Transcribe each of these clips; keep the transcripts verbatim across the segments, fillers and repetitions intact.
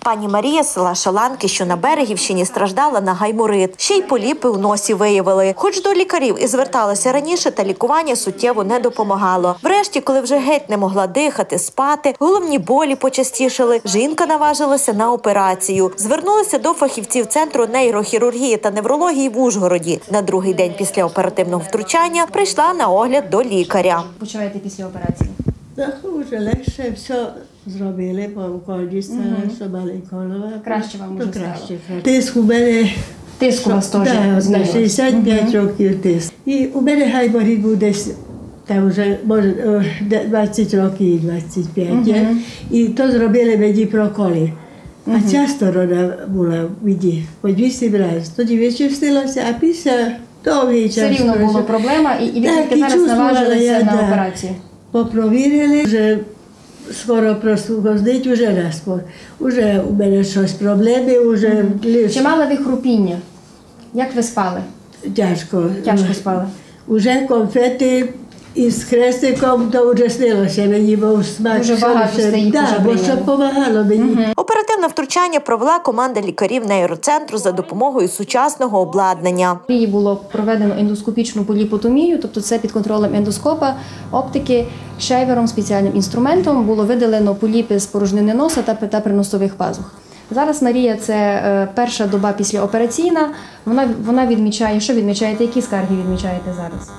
Пані Марія з села Шаланки, що на Берегівщині, страждала на гайморит. Ще й поліпи у носі виявили. Хоч до лікарів і зверталася раніше, та лікування суттєво не допомагало. Врешті, коли вже геть не могла дихати, спати, головні болі почастішали, жінка наважилася на операцію. Звернулася до фахівців Центру нейрохірургії та неврології в Ужгороді. На другий день після оперативного втручання прийшла на огляд до лікаря. Почуваєте після операції? Так, вже легше, все зробили, по уколі стало, все баликолова. Краще вам уже стало? Тиск у мене... Тиск у вас теж Так, на шістдесят п'ять років тиск. І у мене гайморит був десь, там вже, може, двадцять років, двадцять п'ять. І то зробили мені проколи. А часто вона була мені, по вісім разів. Тоді вичистилося, а після довгий час... Все рівно була проблема, і ви тільки зараз наважилися на операцію? Попровірили, вже скоро прослухознить, вже раз, вже у мене щось проблеми, вже... Чи мали ви хрупіння? Як ви спали? Тяжко. Тяжко спали? Уже конфети із хрестиком, то вже снилося мені, бо смак... Дуже багато сте їх вже прийняли. Так, бо що допомагало мені. Оперативне втручання провела команда лікарів нейроцентру за допомогою сучасного обладнання. Їй було проведено ендоскопічну поліпотомію, тобто це під контролем ендоскопа, оптики, шейвером, спеціальним інструментом було видалено поліпи з порожнини носа та, та приносових пазух. Зараз Марія – це е, перша доба післяопераційна, вона, вона відмічає, що відмічаєте, які скарги відмічаєте зараз?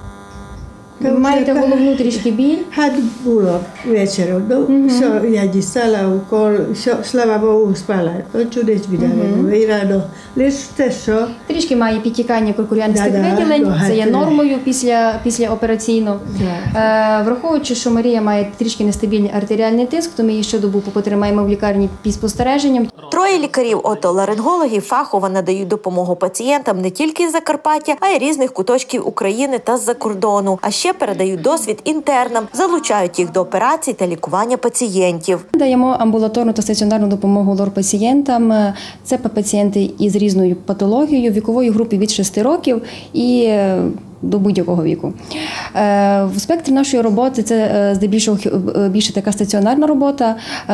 Ви маєте головну трішки біль? Had було вечором, ну, все, я дістала укол, все, слава Богу, спала, чудес віддали, і рано, лише те, що... Трішки має підтікання куркулянистих Да, да, виділень, це є багато. нормою після, післяопераційно. Е, враховуючи, що Марія має трішки нестабільний артеріальний тиск, то ми її ще добу потримаємо в лікарні під спостереженням. Троє лікарів отоларингологів фахово надають допомогу пацієнтам не тільки з Закарпаття, а й різних куточків України та з-за кордону. А ще передають досвід інтернам, залучають їх до операцій та лікування пацієнтів. Даємо амбулаторну та стаціонарну допомогу лор-пацієнтам. Це пацієнти із різною патологією, вікової групи від шести років і до будь-якого віку. В спектрі нашої роботи це здебільшого більше така стаціонарна робота.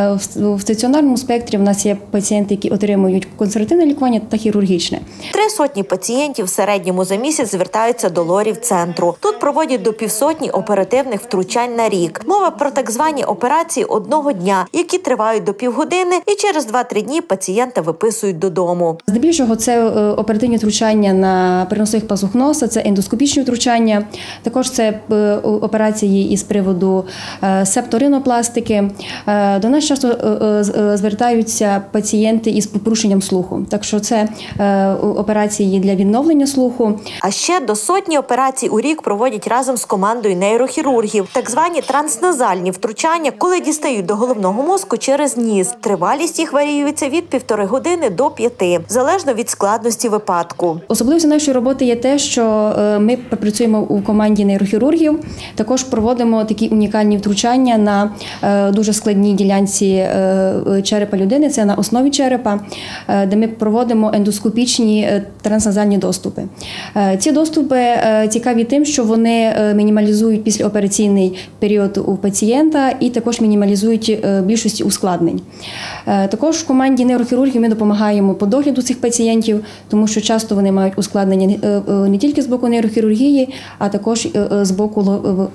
В стаціонарному спектрі в нас є пацієнти, які отримують консервативне лікування та хірургічне. Три сотні пацієнтів в середньому за місяць звертаються до лорів центру. Тут проводять до півсотні оперативних втручань на рік. Мова про так звані операції одного дня, які тривають до півгодини, і через два-три дні пацієнта виписують додому. Здебільшого це оперативні втручання на переносових пазух носа, це ендоскопічні втручання, також це операції із приводу септоринопластики. До нас часто звертаються пацієнти із порушенням слуху, так що це операції для відновлення слуху. А ще до сотні операцій у рік проводять разом з командою нейрохірургів, так звані трансназальні втручання, коли дістають до головного мозку через ніс. Тривалість їх варіюється від півтори години до п'яти, залежно від складності випадку. Особливістю нашої роботи є те, що ми працюємо у команді нейрохірургів, також проводимо такі унікальні втручання на дуже складній ділянці черепа людини, це на основі черепа, де ми проводимо ендоскопічні трансназальні доступи. Ці доступи цікаві тим, що вони мінімалізують післяопераційний період у пацієнта і також мінімалізують більшості ускладнень. Також в команді нейрохірургів ми допомагаємо по догляду цих пацієнтів, тому що часто вони мають ускладнення не тільки з боку нейрохірургії, а також з боку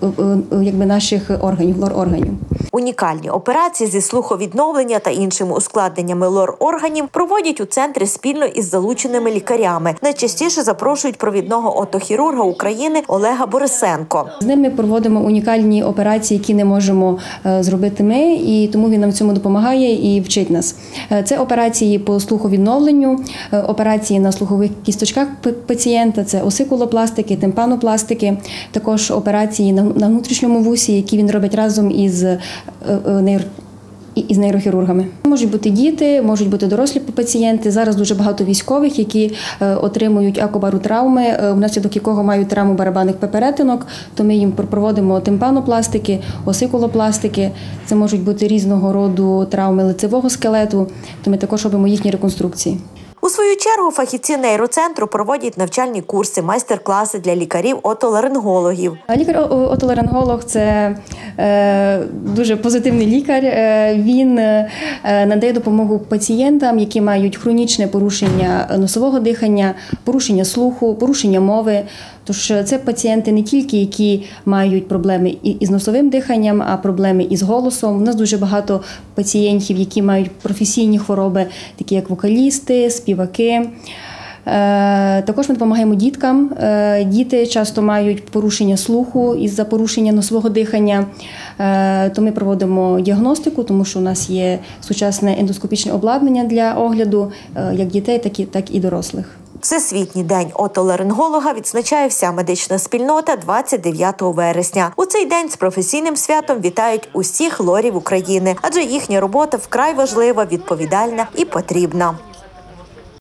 якби, наших органів, лор-органів. Унікальні операції зі слуховідновлення та іншими ускладненнями лор-органів проводять у центрі спільно із залученими лікарями. Найчастіше запрошують провідного отохірурга України Олега Борисенко. З ним ми проводимо унікальні операції, які не можемо зробити ми, і тому він нам в цьому допомагає і вчить нас. Це операції по слуховідновленню, операції на слухових кісточках пацієнта, це осикулопластики, тимпанопластики, також операції на внутрішньому вусі, які він робить разом із нейро... із нейрохірургами. Можуть бути діти, можуть бути дорослі пацієнти. Зараз дуже багато військових, які отримують акубаротравми, внаслідок якого мають травму барабанних перетинок, то ми їм проводимо тимпанопластики, осикулопластики. Це можуть бути різного роду травми лицевого скелету, то ми також робимо їхні реконструкції. У свою чергу фахівці нейроцентру проводять навчальні курси, майстер-класи для лікарів-отоларингологів. Лікар-отоларинголог – це е, дуже позитивний лікар. Е, він е, надає допомогу пацієнтам, які мають хронічне порушення носового дихання, порушення слуху, порушення мови. Тож це пацієнти не тільки, які мають проблеми із носовим диханням, а проблеми із голосом. У нас дуже багато пацієнтів, які мають професійні хвороби, такі як вокалісти, співаки. Також ми допомагаємо діткам. Діти часто мають порушення слуху із-за порушення носового дихання. То ми проводимо діагностику, тому що у нас є сучасне ендоскопічне обладнання для огляду як дітей, так і, так і дорослих. Всесвітній день отоларинголога відзначає вся медична спільнота двадцять дев'ятого вересня. У цей день з професійним святом вітають усіх лорів України, адже їхня робота вкрай важлива, відповідальна і потрібна.